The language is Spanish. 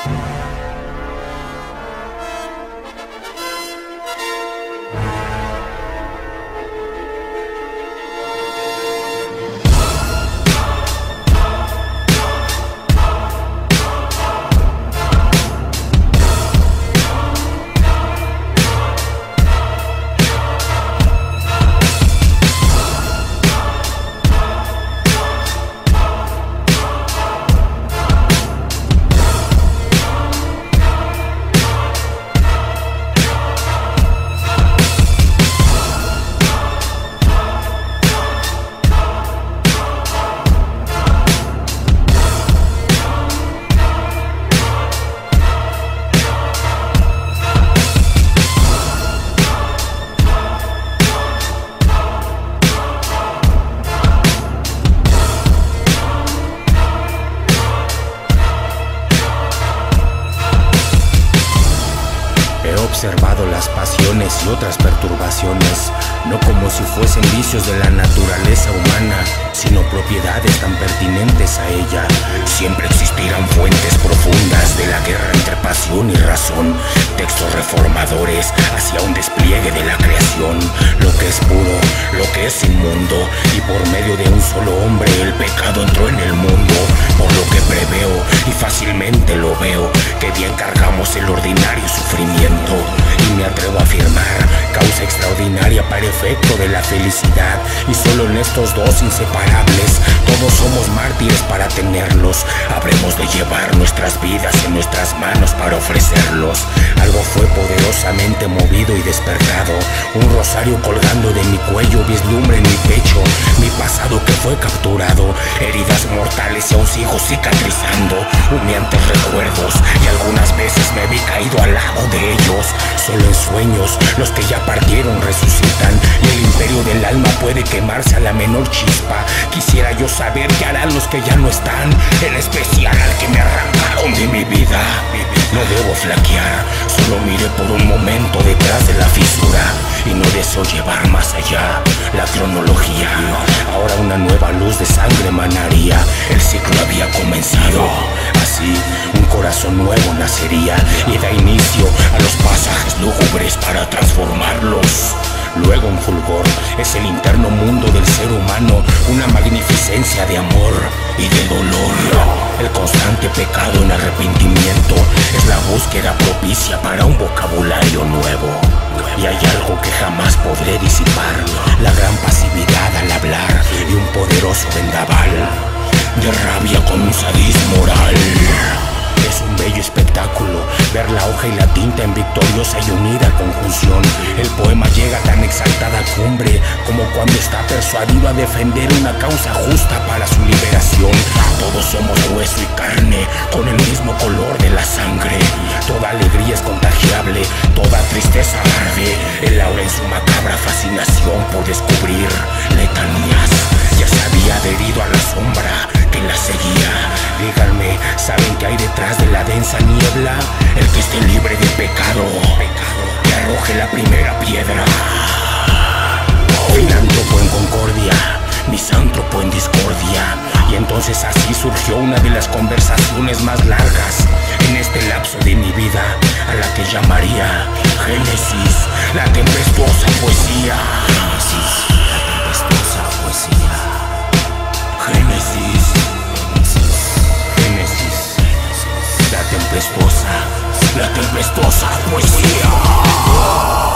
He observado las pasiones y otras perturbaciones, no como si fuesen vicios de la naturaleza humana, sino propiedades tan pertinentes a ella. Siempre existirán fuentes profundas de la guerra entre pasión y razón, textos reformadores hacia un despliegue de la creación, lo que es puro, lo que es inmundo, y por medio de un solo hombre el pecado entró en el mundo, por lo que preveo y fácilmente lo veo, que bien cargamos el ordinario sufrimiento, y me atrevo a afirmar, causa extraordinaria para efecto de la felicidad, y solo en estos dos inseparables, todos somos mártires para tenerlos. Habremos de llevar nuestras vidas en nuestras manos para ofrecerlos. Algo fue poderosamente movido y despertado, un rosario colgando de mi cuello, vislumbre en mi pecho, mi pasado que fue capturado, heridas mortales y aún sigo cicatrizando, humeantes recuerdos, y algunas veces me vi caído al lado de ellos. Solo en sueños los que ya partieron resucitan, y el imperio del alma puede quemarse a la menor chispa. Quisiera yo saber qué harán los que ya no están, en especial al que me arrancaron de mi vida. No debo flaquear, solo miré por un momento detrás de la fisura, y no deseo llevar más allá la cronología. Ahora una nueva luz de sangre emanaría, el ciclo había comenzado. Así un corazón nuevo nacería, y da inicio a los pasajes lúgubres para transformarlos. Luego un fulgor es el interno mundo del ser humano, una magnificencia de amor y de dolor. El constante pecado en arrepentimiento es la búsqueda propicia para un vocabulario nuevo. Y hay algo que jamás podré disipar, la gran pasividad al hablar y un poderoso vendaval de rabia con un sadismo moral. Es un bello espectáculo ver la hoja y la tinta en victoriosa y unida conjunción. El poema llega a tan exaltada cumbre como cuando está persuadido a defender una causa justa para su liberación. Todos somos hueso y carne, con el mismo color de la sangre. Toda alegría es contagiable, toda tristeza arde. El aura en su macabra fascinación por descubrir letanías ya se había adherido a la sombra que la seguía. Díganme, ¿saben qué hay detrás de la densa niebla? El que esté libre de pecado, que arroje la primera piedra. Filántropo en concordia, misántropo en discordia. Y entonces así surgió una de las conversaciones más largas en este lapso de mi vida, a la que llamaría Génesis, la tempestuosa poesía. Génesis, la tempestuosa poesía. Génesis, la tempestuosa poesía.